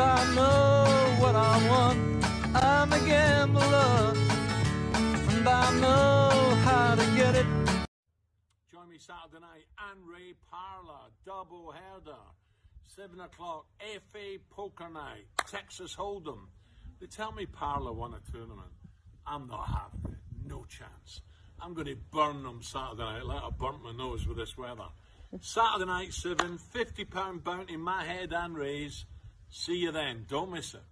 and I know what I want. I'm a gambler, and I know how to get it. Join me Saturday night and Ray Parlour, double header, 7 o'clock, FA Poker Night, Texas Hold Em. They tell me Parlour won a tournament. I'm not having it, no chance. I'm going to burn them Saturday night, like I burnt my nose with this weather. Saturday night, 7, £50 bounty, my head and Ray's. See you then, don't miss it.